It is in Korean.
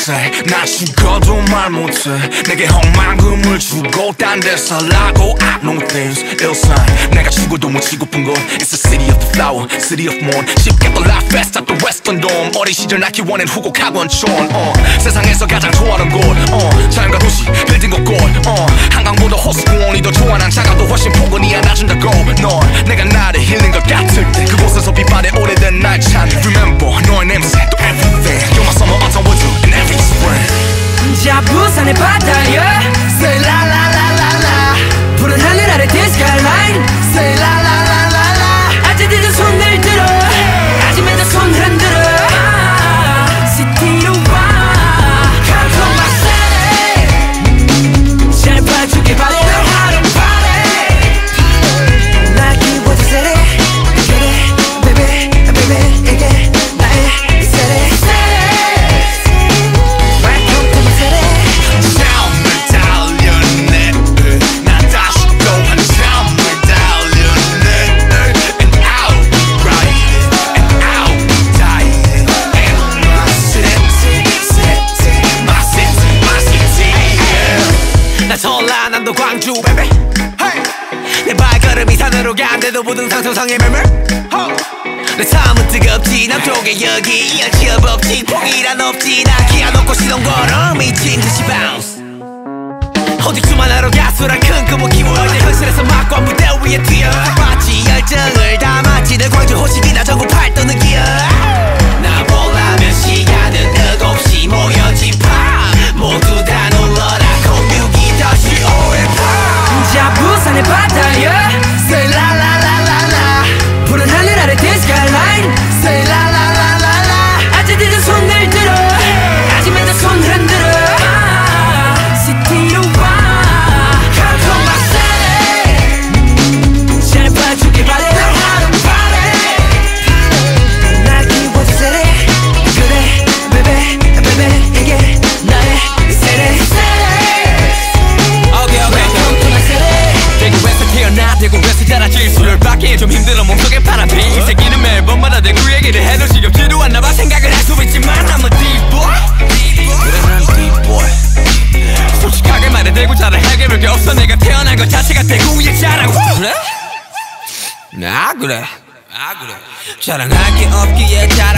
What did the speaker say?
say 나 죽어도 말 못해 내게 헛만금을 주고 딴 데 살라고 I know things 일상 내가 죽어도 못 치고픈 건 It's the city of the flower, city of mourn 쉽게 또 life fast at the western dome 어린 시절 나 키워낸 후곡 학원촌 세상에서 가장 좋아하는 곳 자연과 도시 빌딩 곳곳 한강보다 호수공원이 더 좋아 난 작아도 훨씬 포근히 안아준다고 넌 내가 나를 힐링 것 같을 때 그곳에서 빛바래 오래된 날 찾네 Remember 너의 냄새 또 everything You're my summer, autumn, winter and every spring 자 부산의 바다야 Say la la la la la 푸른 하늘 아래 the skyline Say la la la la la 아재들도 손을 들어 아침에도 손 흔들어 시티로 와 Come to my city 잘 봐주길 바래 하루 party 나 기워져 city 그래 baby baby 이게 나의 city 전라남도 광주 baby 내 발걸음이 산으로 간대도 부등산 소상의 매물 내 삶은 뜨겁지 남쪽에 여기 여지업 없지 폭이란 없지 나 기아 놓고 시동 걸어 미친 듯이 bounce 오직 수만하러 가수라 큰 꿈을 키워 이제 현실에서 막고 무대 위에 뛰어 마치 열정을 담았지 내 광주 호식이나 전국 팔도는 기억 나 보려면 시간은 7시 모여 집합 모두 다 놀러라 공유기 다시 오해파 자 부산의 바다야 Say la la la la la 푸른 하늘 아래 the skyline Say la la la la la 아재들도 손을 들어 아침에도 손 흔들어 시티로 와 Come to my city 잘 봐주길 바래 하루 party 나 기워져 city 그래 baby baby 이게 나의 city 대구에서 태어나 대구에서 자라지 술을 받기 좀 힘들어 몸속에 바람이 이 새끼는 매번마다 대구 얘기를 해도 지겹지도 않나봐 생각을 할 수 있지만 I'm a deep boy 그래 난 deep boy 솔직하게 말해 대구 자랑 해결할 게 없어 내가 태어난 것 자체가 대구의 자랑 그래? 아 그래 자랑할 게 없기에 자랑